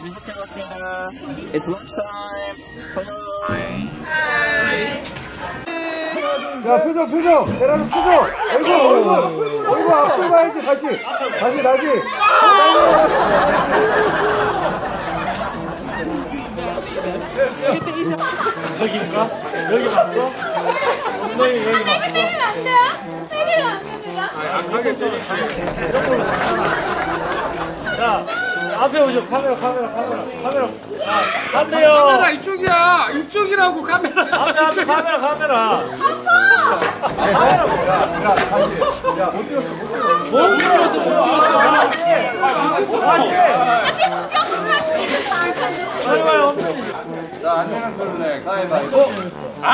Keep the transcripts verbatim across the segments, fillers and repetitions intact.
도착해봤습니다. It's lunchtime. 자, 표정, 표정! 계란은 표정! 얼굴, 얼굴! 얼굴 앞으로 가야지, 다시! 다시, 다시! 여기인가? 여기 봤어? 엉덩이 여기 봤어? 때리면 안 돼요? 때리면 안 됩니다. 자, 앞에 오죠. 카메라, 카메라, 카메라, 카메라. 자, 간대요. 카메라 이쪽이야. 이쪽이라고 카메라. 앞에, 앞에 카메라, 카메라. 카메라 뭐야? 야, 다시! 야, 못 찍었어, 못 찍었어! 못 찍었어, 못 찍었어. 다시. 빨리 와요, 엉덩이. 자, 안내나 설레, 가위바위보! 아!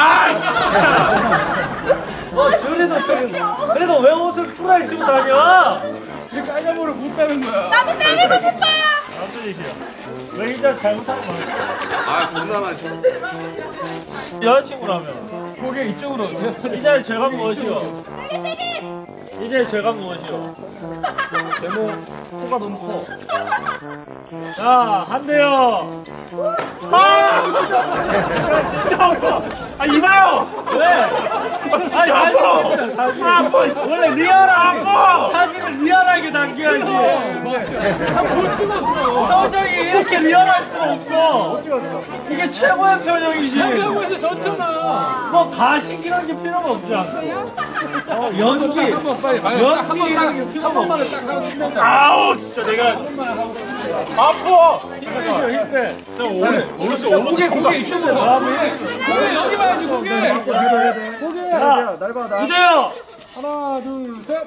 어, 그래도, 그래도 왜 옷을 풀어야 치고 다녀? 이 깔려보를 못 가는 거야. 나도 때리고 싶어요. 남준이시여. 왜 일단 잘못한 거야? 아, 존나 많죠. 여자친구라면. 고개 이쪽으로. 이제 죄가 무엇이요? 이제 죄가 무엇이요? 제목 코가 너무 커. 자, 한 대요. 아! 야, 진짜 아파! 아, 이봐요! 왜? 아, 진짜 아파! 사진. 아, 아파! 원래 리얼하게. 아파! 사진을 리얼하게 남겨야지. 못 찍었어. 표정이 이렇게 리얼할 수가 없어. 못 찍었어. 이게 최고의 표정이지. 하려고 해서 졌잖아. 뭐 가식이란 게 필요가 없지 않어. 어, 연기. 한번 빨리. 연기 이런 게 필요가 없어. 아우, 진짜 내가. 아파! 힘빼시오, 힘빼. 저 오늘, 오른쪽, 오른쪽. 고개 고개 이쪽으로. 다음에. 고개 여기 봐야지 고개. 고개. 자, 날 봐, 나. 부대요. 하나 둘 셋.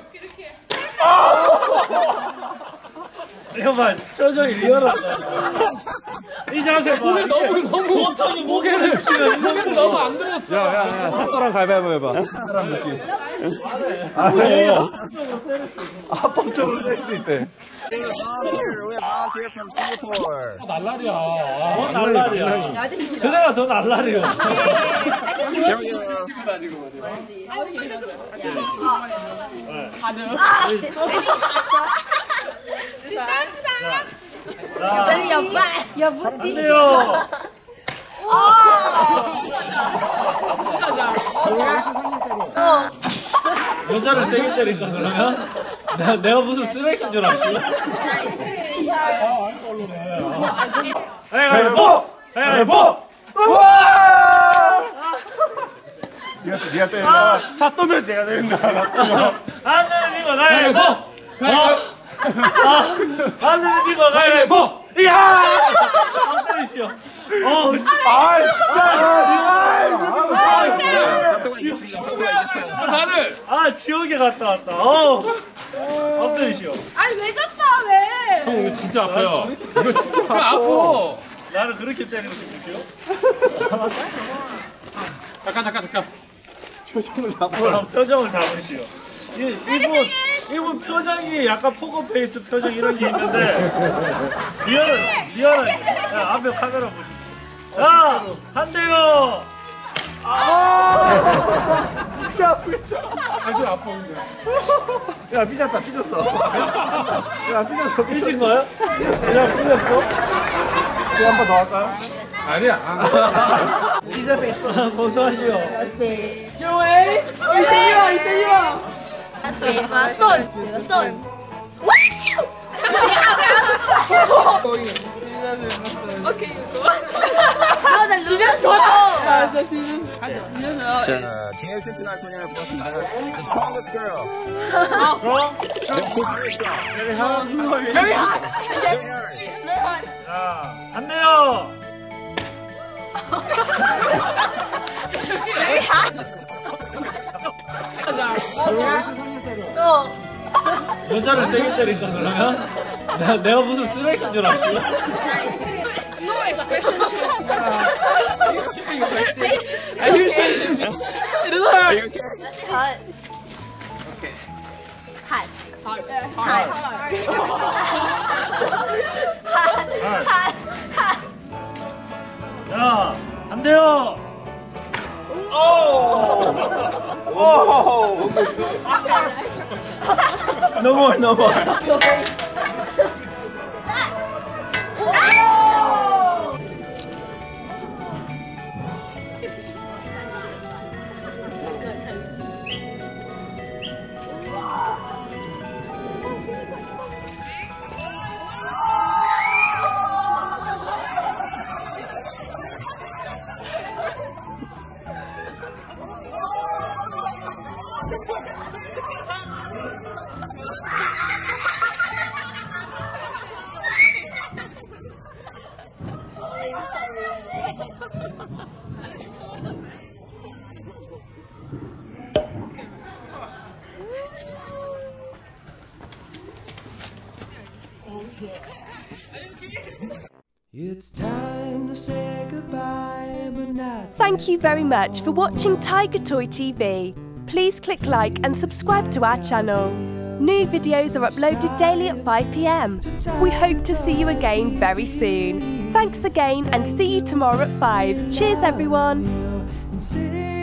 이거 봐, 표정이 리얼하다. 이 자세 봐. 고개 너무 너무. 보통이 고개를 치면 고개를 너무 안 들었어. 야, 야, 야, 삽도랑 가위바위보 해봐. 사람 느낌. 아, 왜? 합법적으로 뗄 수 있대. We have volunteer from Singapore. 날라리야. 더 날라리야. 그대가 더 날라리요. Here we go. 저는 여봐. 여부티. 안돼요. 여자를 세게 때린다 그러면? 내가, 내가 무슨 쓰레기인 줄 알았어? 가위바위보! 가위바위보! 니가, 니가 때린다. 사또면 제가 때린다. 안 되는 이거 가위바위보! 안 되는 이거 가위바위보! 이야! 안 때리시오. 어, 아이, 다들. 아, 지옥에 갔다 왔다. 어, 엎드리시오. 아니 왜 졌다 왜? 형, 이거 진짜 아파요. 이거 진짜 왜 아파? 나를 그렇게 때리고 싶으시오? 잠깐 잠깐 잠깐. 표정을 나빠. 그럼 표정을 잡으시오. 이, 이분, 이분 표정이 약간 포커페이스 표정 이런 게 있는데 리얼은, 리얼은 야, 앞에 카메라 보시오. 자, 한 대요. 아! 진짜 아프겠다. 아주 아파 근데. 야, 삐졌다, 삐졌어. 야, 삐졌어, 삐진 삐졌어. 거야? 그냥 풀렸어? 또 한 번 더 할까요? 아니야. 시저 베이스 고소하시오. 조에 이세요 이세요. 스페이퍼 스톤 스톤. 오케이 이거. 아나 줄였어. 자, 제일 튼튼한 소녀를 뽑았습니다. The strongest girl. strong? She's very strong. Very hard? Very hot. Very hard. Very hot. 자, 안 돼요. Very hot. 또. 여자를 세게 때린다 그러면? 내가, 내가 무슨 쓰레기인 줄 알았어? Show expression change. Are you shaking? It doesn't Are hurt. you okay? That's hot. Okay. Hot. Hot. Hot. Hot. Hot. 자, 안 돼요. Oh! No more, no more. Ah! It's time to say goodbye, but not. Thank you very much for watching Tiger Toy T V. Please click like and subscribe to our channel. New videos are uploaded daily at five p m. We hope to see you again very soon. Thanks again and see you tomorrow at five. Cheers everyone.